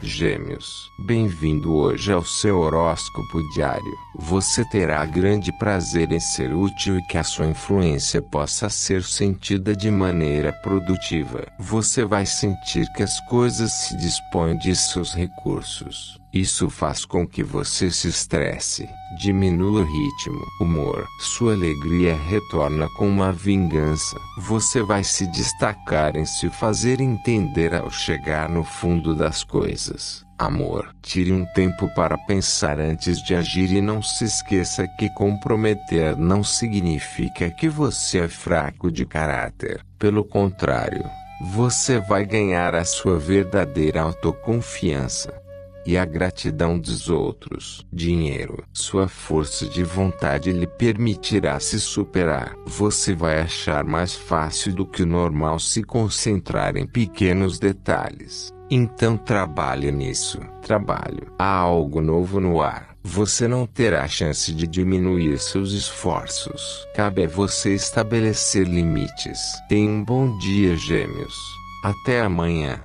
Gêmeos, bem-vindo hoje ao seu horóscopo diário. Você terá grande prazer em ser útil e que a sua influência possa ser sentida de maneira produtiva. Você vai sentir que as coisas se dispõem de seus recursos. Isso faz com que você se estresse, diminua o ritmo, humor. Sua alegria retorna com uma vingança. Você vai se destacar em se fazer entender ao chegar no fundo das coisas. Amor, tire um tempo para pensar antes de agir e não se esqueça que comprometer não significa que você é fraco de caráter. Pelo contrário, você vai ganhar a sua verdadeira autoconfiança e a gratidão dos outros. Dinheiro. Sua força de vontade lhe permitirá se superar. Você vai achar mais fácil do que o normal se concentrar em pequenos detalhes. Então trabalhe nisso. Trabalho. Há algo novo no ar. Você não terá chance de diminuir seus esforços. Cabe a você estabelecer limites. Tenha um bom dia, Gêmeos. Até amanhã.